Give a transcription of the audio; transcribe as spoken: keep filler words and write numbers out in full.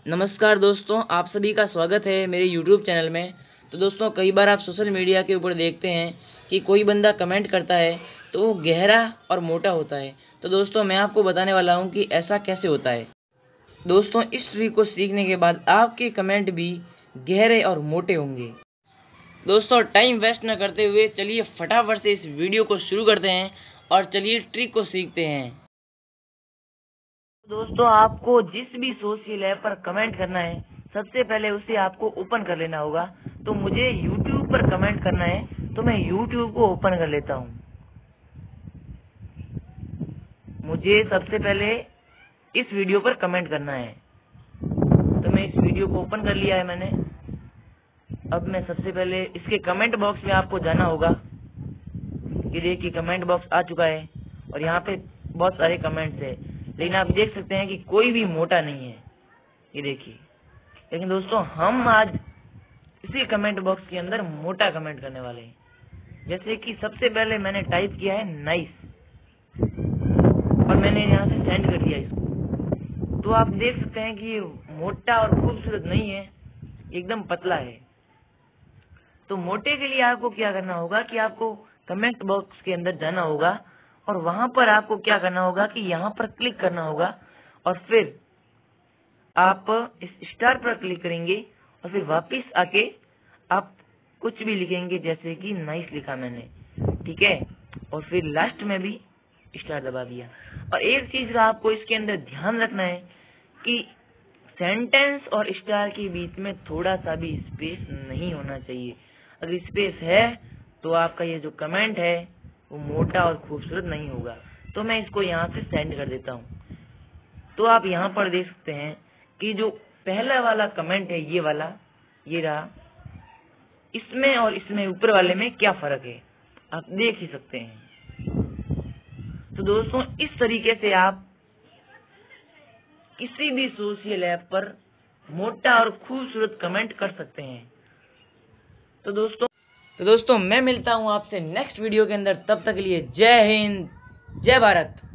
नमस्कार दोस्तों, आप सभी का स्वागत है मेरे यूट्यूब चैनल में। तो दोस्तों, कई बार आप सोशल मीडिया के ऊपर देखते हैं कि कोई बंदा कमेंट करता है तो वो गहरा और मोटा होता है। तो दोस्तों, मैं आपको बताने वाला हूँ कि ऐसा कैसे होता है। दोस्तों, इस ट्रिक को सीखने के बाद आपके कमेंट भी गहरे और मोटे होंगे। दोस्तों, टाइम वेस्ट न करते हुए चलिए फटाफट से इस वीडियो को शुरू करते हैं और चलिए ट्रिक को सीखते हैं। दोस्तों, आपको जिस भी सोशल ऐप पर कमेंट करना है, सबसे पहले उसे आपको ओपन कर लेना होगा। तो मुझे यूट्यूब पर कमेंट करना है, तो मैं यूट्यूब को ओपन कर लेता हूँ। मुझे सबसे पहले इस वीडियो पर कमेंट करना है, तो मैं इस वीडियो को ओपन कर लिया है मैंने। अब मैं सबसे पहले इसके कमेंट बॉक्स में आपको जाना होगा। ये देखिए, कमेंट बॉक्स आ चुका है और यहाँ पे बहुत सारे कमेंट्स है, लेकिन आप देख सकते हैं कि कोई भी मोटा नहीं है। ये देखिए, लेकिन दोस्तों, हम आज इसी कमेंट बॉक्स के अंदर मोटा कमेंट करने वाले हैं। जैसे कि सबसे पहले मैंने टाइप किया है नाइस और मैंने यहाँ से सेंड कर दिया इसको। तो आप देख सकते हैं कि ये मोटा और खूबसूरत नहीं है, एकदम पतला है। तो मोटे के लिए आपको क्या करना होगा कि आपको कमेंट बॉक्स के अंदर जाना होगा और वहां पर आपको क्या करना होगा कि यहाँ पर क्लिक करना होगा और फिर आप इस स्टार पर क्लिक करेंगे और फिर वापस आके आप कुछ भी लिखेंगे, जैसे कि नाइस लिखा मैंने, ठीक है। और फिर लास्ट में भी स्टार दबा दिया। और एक चीज का आपको इसके अंदर ध्यान रखना है कि सेंटेंस और स्टार के बीच में थोड़ा सा भी स्पेस नहीं होना चाहिए। अगर स्पेस है तो आपका ये जो कमेंट है वो मोटा और खूबसूरत नहीं होगा। तो मैं इसको यहाँ से सेंड कर देता हूँ। तो आप यहाँ पर देख सकते हैं कि जो पहला वाला कमेंट है, ये वाला, ये रहा, इसमें और इसमें ऊपर वाले में क्या फर्क है आप देख ही सकते हैं। तो दोस्तों, इस तरीके से आप किसी भी सोशल ऐप पर मोटा और खूबसूरत कमेंट कर सकते हैं। तो दोस्तों तो दोस्तों मैं मिलता हूं आपसे नेक्स्ट वीडियो के अंदर। तब तक के लिए जय हिंद, जय भारत।